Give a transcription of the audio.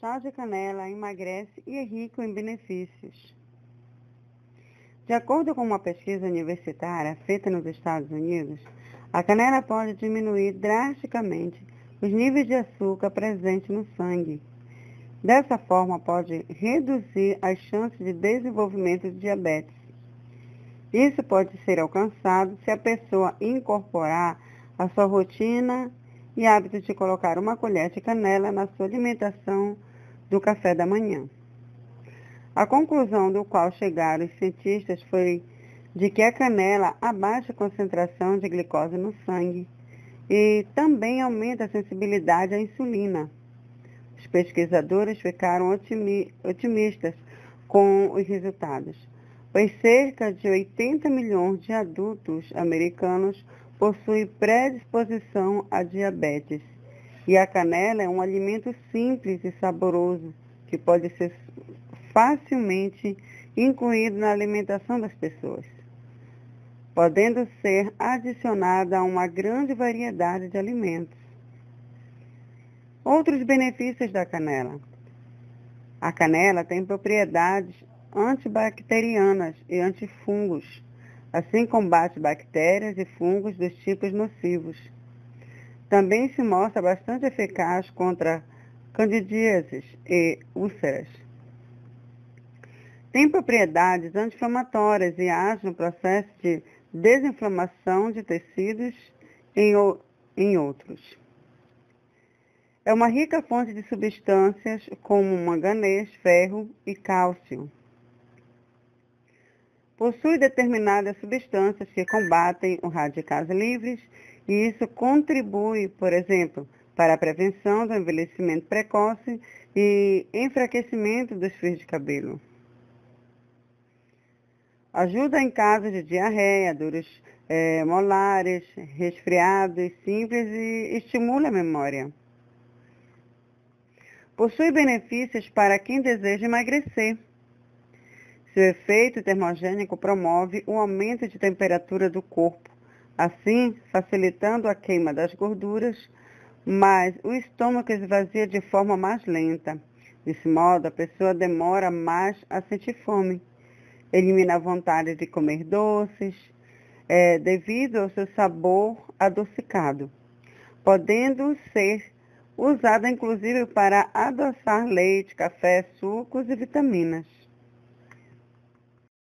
chá de canela emagrece e é rico em benefícios. De acordo com uma pesquisa universitária feita nos Estados Unidos, a canela pode diminuir drasticamente os níveis de açúcar presentes no sangue. Dessa forma, pode reduzir as chances de desenvolvimento de diabetes. Isso pode ser alcançado se a pessoa incorporar a sua rotina e hábito de colocar uma colher de canela na sua alimentação do café da manhã. A conclusão do qual chegaram os cientistas foi de que a canela abaixa a concentração de glicose no sangue e também aumenta a sensibilidade à insulina. Os pesquisadores ficaram otimistas com os resultados, pois cerca de 80 milhões de adultos americanos possuem predisposição a diabetes. E a canela é um alimento simples e saboroso que pode ser facilmente incluído na alimentação das pessoas, podendo ser adicionada a uma grande variedade de alimentos. Outros benefícios da canela. A canela tem propriedades antibacterianas e antifungos, assim combate bactérias e fungos dos tipos nocivos. Também se mostra bastante eficaz contra candidíases e úlceras. Tem propriedades anti-inflamatórias e age no processo de desinflamação de tecidos em outros. É uma rica fonte de substâncias como manganês, ferro e cálcio. Possui determinadas substâncias que combatem os radicais livres e isso contribui, por exemplo, para a prevenção do envelhecimento precoce e enfraquecimento dos fios de cabelo. Ajuda em casos de diarreia, dores molares, resfriados simples e estimula a memória. Possui benefícios para quem deseja emagrecer. Seu efeito termogênico promove o aumento de temperatura do corpo, assim facilitando a queima das gorduras, mas o estômago esvazia de forma mais lenta. Desse modo, a pessoa demora mais a sentir fome. Elimina a vontade de comer doces, devido ao seu sabor adocicado, podendo ser usada inclusive para adoçar leite, café, sucos e vitaminas.